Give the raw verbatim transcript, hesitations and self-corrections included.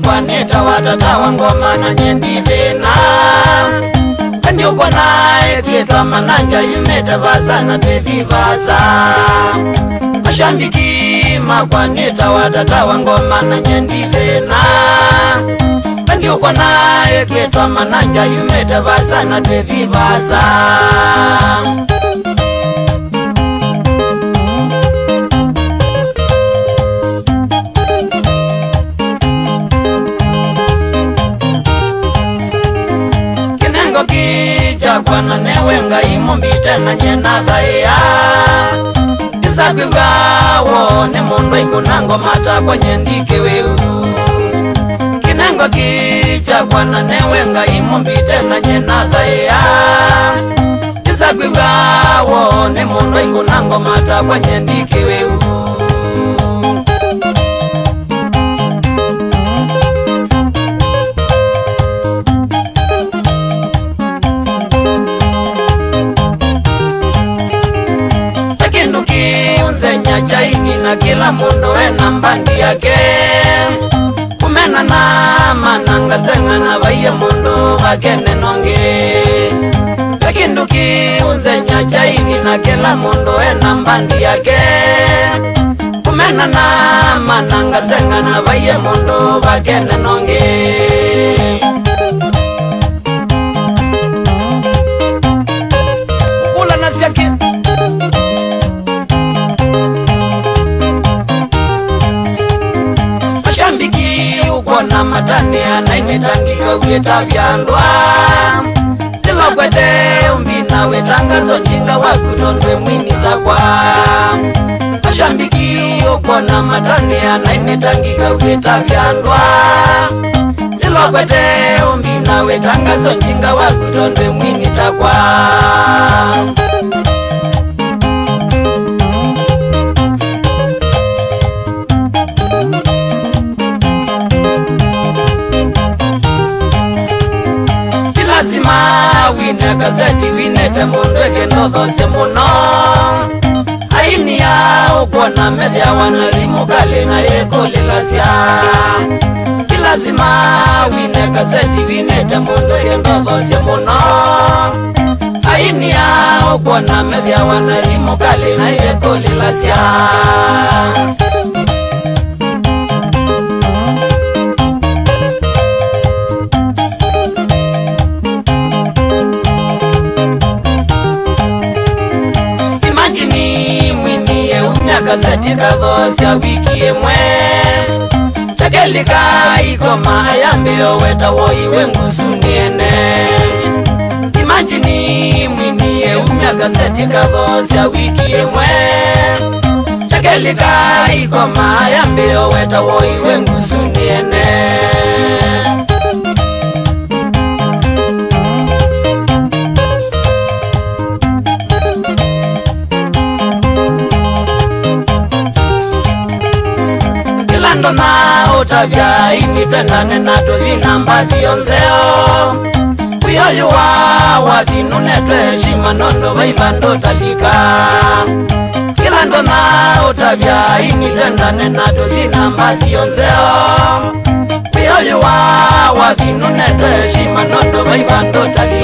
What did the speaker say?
makwaneta watata wa ngoma na nyendi thina Kandi uko nae kitwa mananja yumeta basa na twethi basa Mashambiki makwaneta watata wa ngoma na nyendi thina Kandi uko nae kitwa mananja yumeta basa na twethi basa Kicha kwa na newenga imombite na nyena dhaya Kisagwiga wone mundu ikunango mata kwa nyendike weu Kinengo kicha kwa na newenga imombite na nyena dhaya Kisagwiga wone mundu ikunango mata kwa nyendike weu Chaini na kila mundu ena mbandi yake Kumena na mananga senga na vaiye mundu wakene nonge Lakinduki unzenya chaini na kila mundu ena mbandi yake Kumena na mananga senga na vaiye mundu wakene nonge Ula nasi yake Ukona matani anainetangika uyeta vyandwa Tila kwete umbina wetangazo njinga wakutondwe mwini takwa Mashambiki ukona matani anainetangika uyeta vyandwa Tila kwete umbina wetangazo njinga wakutondwe mwini takwa Lazima wine gazeti winete mundu ege nodhose muno Haini ya ukona medhia wanarimu gali na yeko lilasya Lazima wine gazeti winete mundu ege nodhose muno Haini ya ukona medhia wanarimu gali na yeko lilasya Gazeti kadhosya wiki emwe Chakelika ikoma ayambeo weta woiwe ngusuniene Imagini mwinie umya gazeti kadhosya wiki emwe Chakelika ikoma ayambeo weta woiwe ngusuniene Ndo na utavya inipendane na tuzina mbathi yonzeo Kuyoyu wa wathinu netwe shima nondo vaivando talika Kila ndo na utavya inipendane na tuzina mbathi yonzeo Kuyoyu wa wathinu netwe shima nondo vaivando talika